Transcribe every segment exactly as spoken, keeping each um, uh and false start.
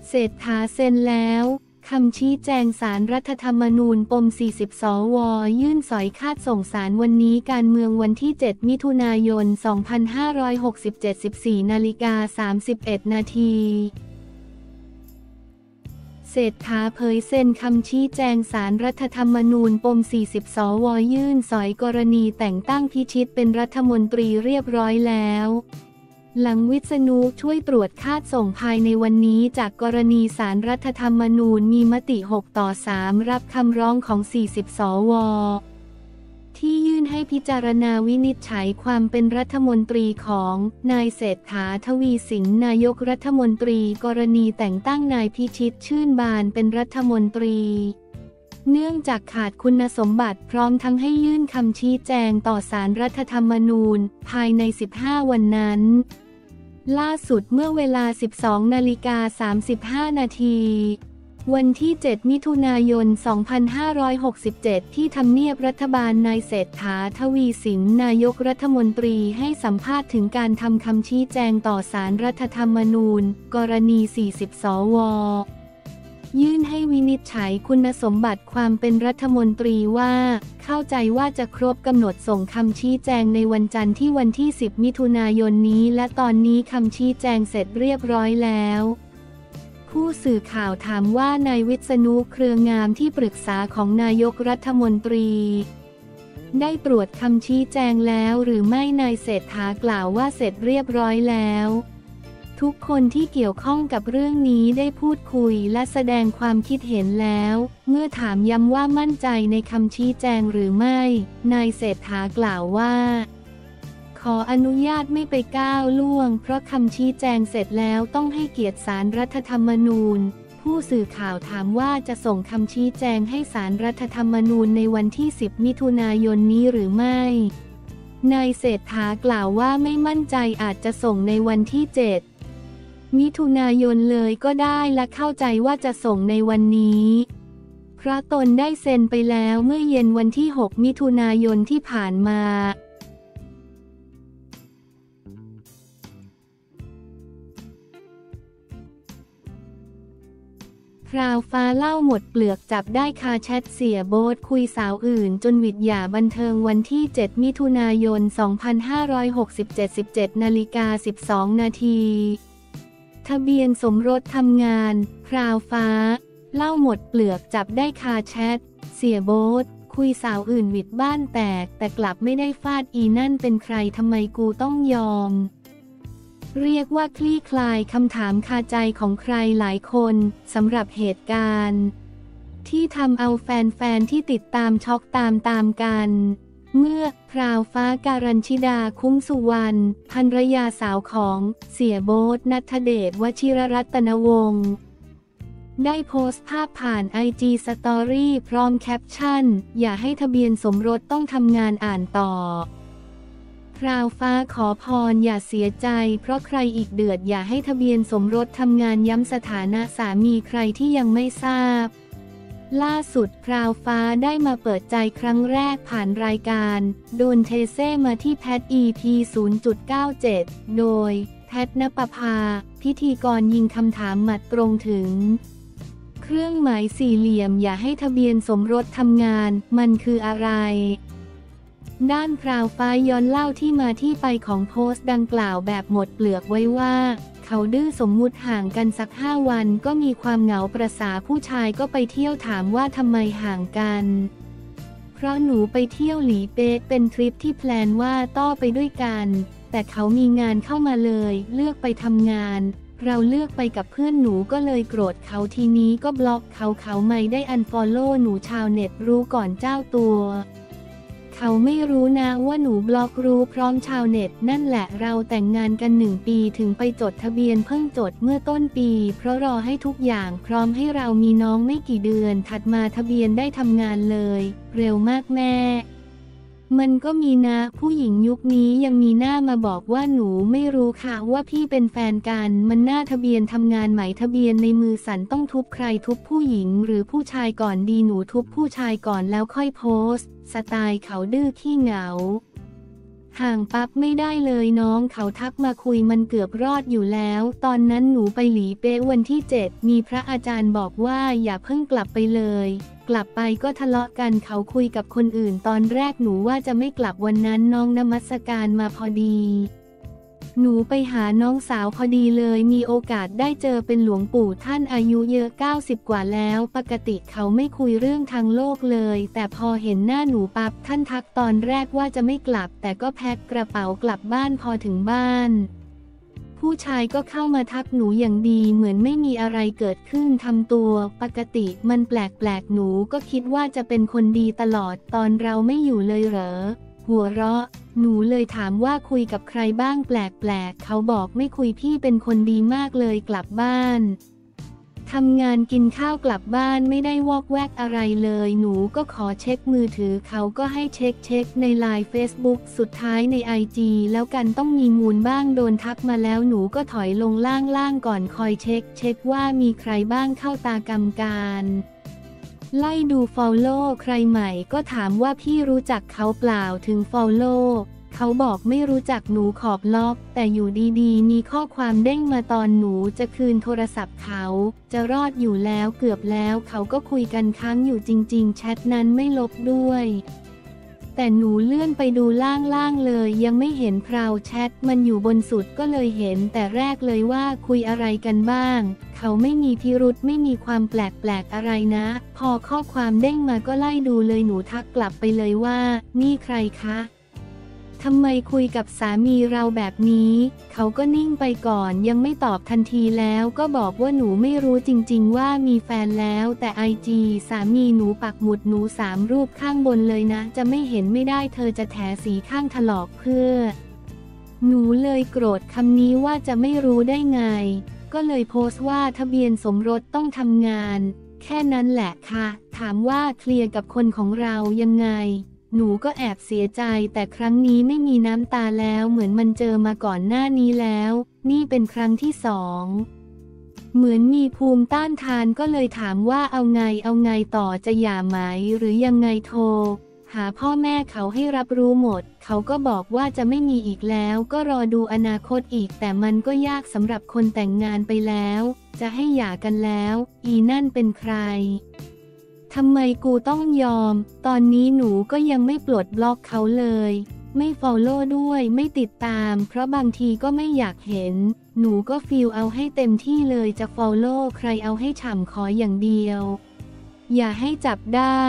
เศรษฐาเซ็นแล้วคำชี้แจงศาลรัฐธรรมนูญปมสี่สิบสวยื่นสอยคาดส่งศาลวันนี้การเมืองวันที่เจ็ดมิถุนายนสองพันห้าร้อยหกสิบเจ็ด สิบสี่นาฬิกาสามสิบเอ็ดนาทีเศรษฐาเผยเซ็นคำชี้แจงศาลรัฐธรรมนูญปมสี่สิบสวยื่นสอยกรณีแต่งตั้งพิชิตเป็นรัฐมนตรีเรียบร้อยแล้วหลังวิษณุช่วยตรวจคาดส่งภายในวันนี้จากกรณีศาลรัฐธรรมนูญมีมติหกต่อสามรับคำร้องของสี่สิบสวที่ยื่นให้พิจารณาวินิจฉัยความเป็นรัฐมนตรีของนายเศรษฐาทวีสินนายกรัฐมนตรีกรณีแต่งตั้งนายพิชิตชื่นบานเป็นรัฐมนตรีเนื่องจากขาดคุณสมบัติพร้อมทั้งให้ยื่นคำชี้แจงต่อศาลรัฐธรรมนูญภายในสิบห้าวันนั้นล่าสุดเมื่อเวลา สิบสองนาฬิกาสามสิบห้านาทีวันที่เจ็ดมิถุนายนสองพันห้าร้อยหกสิบเจ็ดที่ทำเนียบรัฐบาลนายเศรษฐาทวีสินนายกรัฐมนตรีให้สัมภาษณ์ถึงการทำคำชี้แจงต่อศาลรัฐธรรมนูญกรณีสี่สิบสวยื่นให้วินิจฉัยคุณสมบัติความเป็นรัฐมนตรีว่าเข้าใจว่าจะครบกำหนดส่งคำชี้แจงในวันจันทร์ที่วันที่สิบมิถุนายนนี้และตอนนี้คำชี้แจงเสร็จเรียบร้อยแล้วผู้สื่อข่าวถามว่านายวิษณุเครืองามที่ปรึกษาของนายกรัฐมนตรีได้ตรวจคำชี้แจงแล้วหรือไม่นายเศรษฐากล่าวว่าเสร็จเรียบร้อยแล้วทุกคนที่เกี่ยวข้องกับเรื่องนี้ได้พูดคุยและแสดงความคิดเห็นแล้วเมื่อถามย้ำว่ามั่นใจในคำชี้แจงหรือไม่นายเศรษฐากล่าวว่าขออนุญาตไม่ไปก้าวล่วงเพราะคำชี้แจงเสร็จแล้วต้องให้เกียรติศาลรัฐธรรมนูญผู้สื่อข่าวถามว่าจะส่งคำชี้แจงให้ศาลรัฐธรรมนูญในวันที่สิบมิถุนายนนี้หรือไม่นายเศรษฐากล่าวว่าไม่มั่นใจอาจจะส่งในวันที่เจ็ดมิถุนายนเลยก็ได้และเข้าใจว่าจะส่งในวันนี้เพราะตนได้เซ็นไปแล้วเมื่อเย็นวันที่หกมิถุนายนที่ผ่านมาพราวฟ้าเล่าหมดเปลือกจับได้คาแชทเสียโบ๊ทคุยสาวอื่นจนหวิดหย่าบันเทิงวันที่เจ็ดมิถุนายนสองพันห้าร้อยหกสิบเจ็ด สิบเจ็ดนาฬิกาสิบสองนาทีทะเบียนสมรสทำงานพราวฟ้าเล่าหมดเปลือกจับได้คาแชทเสียโบ๊ทคุยสาวอื่นหวิดบ้านแตกแต่กลับไม่ได้ฟาดอีนั่นเป็นใครทำไมกูต้องยอมเรียกว่าคลี่คลายคำถามคาใจของใครหลายคนสำหรับเหตุการณ์ที่ทำเอาแฟนๆที่ติดตามช็อกตามตามกันเมื่อพราวฟ้าการัญชิดาคุ้มสุวรรณภรรยาสาวของเสียโบ๊ทณัฐเดชวชิรรัตนวงศ์ได้โพสต์ภาพผ่านไอจีสตอรี่พร้อมแคปชั่นอย่าให้ทะเบียนสมรสต้องทำงานอ่านต่อพราวฟ้าขอพรอย่าเสียใจเพราะใครอีกเดือดอย่าให้ทะเบียนสมรสทำงานย้ำสถานะสามีใครที่ยังไม่ทราบล่าสุดพราวฟ้าได้มาเปิดใจครั้งแรกผ่านรายการโดนเทเซ่มาที่แพท อี พี ศูนย์จุดเก้าเจ็ด โดยแพทณปภาพิธีกรยิงคำถามหมัดตรงถึงเครื่องหมายสี่เหลี่ยมอย่าให้ทะเบียนสมรสทำงานมันคืออะไรด้านพราวฟ้าย้อนเล่าที่มาที่ไปของโพสต์ดังกล่าวแบบหมดเปลือกไว้ว่าเขาดื้อสมมุติห่างกันสักห้าวันก็มีความเหงาประสาผู้ชายก็ไปเที่ยวถามว่าทำไมห่างกันเพราะหนูไปเที่ยวหลีเป๊ะเป็นทริปที่แพลนว่าต้อไปด้วยกันแต่เขามีงานเข้ามาเลยเลือกไปทำงานเราเลือกไปกับเพื่อนหนูก็เลยโกรธเขาทีนี้ก็บล็อกเขาเขาไม่ได้อันฟอลโล่หนูชาวเน็ตรู้ก่อนเจ้าตัวเขาไม่รู้นะว่าหนูบล็อกรู้พร้อมชาวเน็ตนั่นแหละเราแต่งงานกันหนึ่งปีถึงไปจดทะเบียนเพิ่งจดเมื่อต้นปีเพราะรอให้ทุกอย่างพร้อมให้เรามีน้องไม่กี่เดือนถัดมาทะเบียนได้ทำงานเลยเร็วมากแม่มันก็มีนะผู้หญิงยุคนี้ยังมีหน้ามาบอกว่าหนูไม่รู้ค่ะว่าพี่เป็นแฟนกันมันหน้าทะเบียนทำงานไหมทะเบียนในมือสันต้องทุบใครทุบผู้หญิงหรือผู้ชายก่อนดีหนูทุบผู้ชายก่อนแล้วค่อยโพสต์สไตล์เขาดื้อขี้เหงาห่างปั๊บไม่ได้เลยน้องเขาทักมาคุยมันเกือบรอดอยู่แล้วตอนนั้นหนูไปหลีเป๊ะวันที่เจ็ดมีพระอาจารย์บอกว่าอย่าเพิ่งกลับไปเลยกลับไปก็ทะเลาะกันเขาคุยกับคนอื่นตอนแรกหนูว่าจะไม่กลับวันนั้นน้องนมัสการมาพอดีหนูไปหาน้องสาวพอดีเลยมีโอกาสได้เจอเป็นหลวงปู่ท่านอายุเยอะเก้าสิบกว่าแล้วปกติเขาไม่คุยเรื่องทางโลกเลยแต่พอเห็นหน้าหนูปั๊บท่านทักตอนแรกว่าจะไม่กลับแต่ก็แพ็คกระเป๋ากลับบ้านพอถึงบ้านผู้ชายก็เข้ามาทักหนูอย่างดีเหมือนไม่มีอะไรเกิดขึ้นทำตัวปกติมันแปลกๆหนูก็คิดว่าจะเป็นคนดีตลอดตอนเราไม่อยู่เลยเหรอหัวเราะหนูเลยถามว่าคุยกับใครบ้างแปลกๆเขาบอกไม่คุยพี่เป็นคนดีมากเลยกลับบ้านทำงานกินข้าวกลับบ้านไม่ได้วอกแวกอะไรเลยหนูก็ขอเช็คมือถือเขาก็ให้เช็คเช็คในไลน์เฟซบุ๊กสุดท้ายในไอจีแล้วกันต้องมีมูลบ้างโดนทักมาแล้วหนูก็ถอยลงล่างๆก่อนคอยเช็คเช็คว่ามีใครบ้างเข้าตากรรมการไล่ดู follow ใครใหม่ก็ถามว่าพี่รู้จักเขาเปล่าถึง follow เขาบอกไม่รู้จักหนูขอบล็อกแต่อยู่ดีๆมีข้อความเด้งมาตอนหนูจะคืนโทรศัพท์เขาจะรอดอยู่แล้วเกือบแล้วเขาก็คุยกันค้างอยู่จริงๆแชทนั้นไม่ลบด้วยแต่หนูเลื่อนไปดูล่างๆเลยยังไม่เห็นพราวแชทมันอยู่บนสุดก็เลยเห็นแต่แรกเลยว่าคุยอะไรกันบ้างเขาไม่มีพิรุธไม่มีความแปลกๆอะไรนะพอข้อความเด้งมาก็ไล่ดูเลยหนูทักกลับไปเลยว่านี่ใครคะทำไมคุยกับสามีเราแบบนี้เขาก็นิ่งไปก่อนยังไม่ตอบทันทีแล้วก็บอกว่าหนูไม่รู้จริงๆว่ามีแฟนแล้วแต่ไอจีสามีหนูปักหมุดหนูสามรูปข้างบนเลยนะจะไม่เห็นไม่ได้เธอจะแถสีข้างถลอกเพื่อหนูเลยโกรธคำนี้ว่าจะไม่รู้ได้ไงก็เลยโพสต์ว่าทะเบียนสมรสต้องทำงานแค่นั้นแหละค่ะถามว่าเคลียร์กับคนของเรายังไงหนูก็แอบเสียใจแต่ครั้งนี้ไม่มีน้ำตาแล้วเหมือนมันเจอมาก่อนหน้านี้แล้วนี่เป็นครั้งที่สองเหมือนมีภูมิต้านทานก็เลยถามว่าเอาไงเอาไงต่อจะหย่าไหมหรือยังไงโทรหาพ่อแม่เขาให้รับรู้หมดเขาก็บอกว่าจะไม่มีอีกแล้วก็รอดูอนาคตอีกแต่มันก็ยากสำหรับคนแต่งงานไปแล้วจะให้หย่ากันแล้วอีนั่นเป็นใครทำไมกูต้องยอมตอนนี้หนูก็ยังไม่ปลดบล็อกเขาเลยไม่ฟอลโล่ด้วยไม่ติดตามเพราะบางทีก็ไม่อยากเห็นหนูก็ฟีลเอาให้เต็มที่เลยจะฟอลโล่ใครเอาให้ฉ่ำขออย่างเดียวอย่าให้จับได้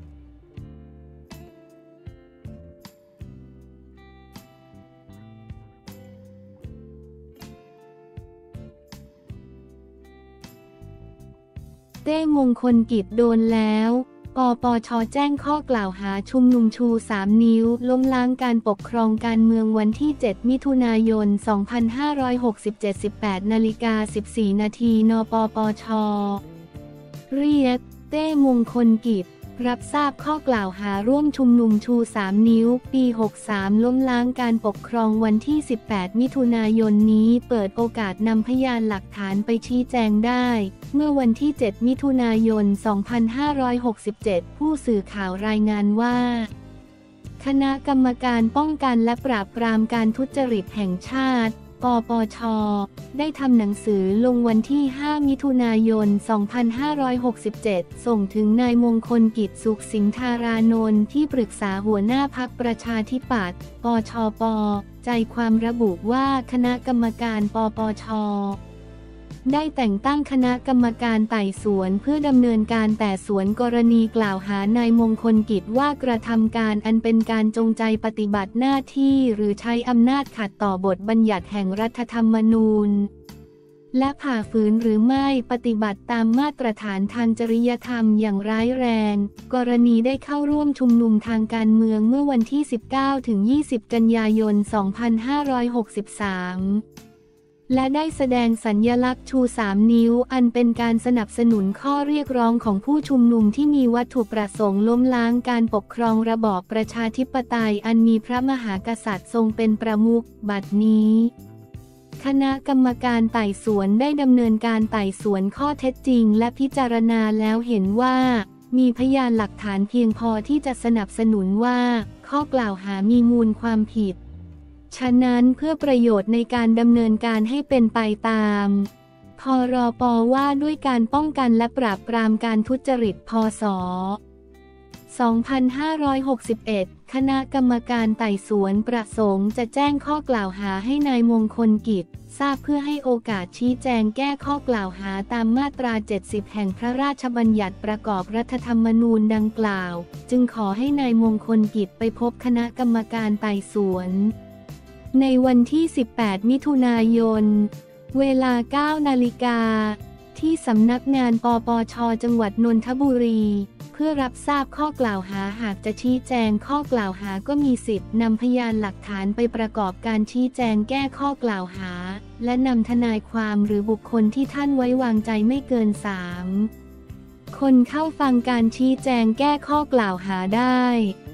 เต้มงคลกิจโดนแล้วปปช.แจ้งข้อกล่าวหาชุมนุมชูสามนิ้วล้มล้างการปกครองการเมืองวันที่เจ็ดมิถุนายนสองพันห้าร้อยหกสิบเจ็ด สิบแปดนาฬิกาสิบสี่นาทีนปปช.เรียกเต้มงคลกิจรับทราบข้อกล่าวหาร่วมชุมนุมชูสามนิ้วปีหกสามล้มล้างการปกครองวันที่สิบแปดมิถุนายนนี้เปิดโอกาสนำพยานหลักฐานไปชี้แจงได้เมื่อวันที่เจ็ดมิถุนายนสองพันห้าร้อยหกสิบเจ็ดผู้สื่อข่าวรายงานว่าคณะกรรมการป้องกันและปราบปรามการทุจริตแห่งชาติปปช.ได้ทำหนังสือลงวันที่ห้ามิถุนายนสองพันห้าร้อยหกสิบเจ็ดส่งถึงนายมงคลกิจสุขสิงธารานนท์ที่ปรึกษาหัวหน้าพรรคประชาธิปัตย์ปชปใจความระบุว่าคณะกรรมการปปช.ได้แต่งตั้งคณะกรรมการไต่สวนเพื่อดำเนินการแต่สวนกรณีกล่าวหานายมงคลกิจว่ากระทำการอันเป็นการจงใจปฏิบัติหน้าที่หรือใช้อำนาจขัดต่อบทบัญญัติแห่งรัฐธรรมนูญและผ่าฝืนหรือไม่ปฏิบัติตามมาตรฐานทางจริยธรรมอย่างร้ายแรงกรณีได้เข้าร่วมชุมนุมทางการเมืองเมื่อวันที่ สิบเก้าถึงยี่สิบ กันยายน สองพันห้าร้อยหกสิบสามและได้แสดงสัญลักษณ์ชูสามนิ้วอันเป็นการสนับสนุนข้อเรียกร้องของผู้ชุมนุมที่มีวัตถุประสงค์ล้มล้างการปกครองระบอบประชาธิปไตยอันมีพระมหากษัตริย์ทรงเป็นประมุขบัดนี้คณะกรรมการไต่สวนได้ดำเนินการไต่สวนข้อเท็จจริงและพิจารณาแล้วเห็นว่ามีพยานหลักฐานเพียงพอที่จะสนับสนุนว่าข้อกล่าวหามีมูลความผิดฉะนั้นเพื่อประโยชน์ในการดำเนินการให้เป็นไปตามพรป.ว่าด้วยการป้องกันและปราบปรามการทุจริตพ.ศ. สองพันห้าร้อยหกสิบเอ็ด คณะกรรมการไต่สวนประสงค์จะแจ้งข้อกล่าวหาให้นายมงคลกิจทราบเพื่อให้โอกาสชี้แจงแก้ข้อกล่าวหาตามมาตรา เจ็ดสิบ แห่งพระราชบัญญัติประกอบรัฐธรรมนูญดังกล่าวจึงขอให้นายมงคลกิจไปพบคณะกรรมการไต่สวนในวันที่ สิบแปด มิถุนายน เวลา เก้า นาฬิกาที่สำนักงานปปช.จังหวัดนนทบุรีเพื่อรับทราบข้อกล่าวหาหากจะชี้แจงข้อกล่าวหาก็มีสิทธิ์นำพยานหลักฐานไปประกอบการชี้แจงแก้ข้อกล่าวหาและนำทนายความหรือบุคคลที่ท่านไว้วางใจไม่เกินสามคนเข้าฟังการชี้แจงแก้ข้อกล่าวหาได้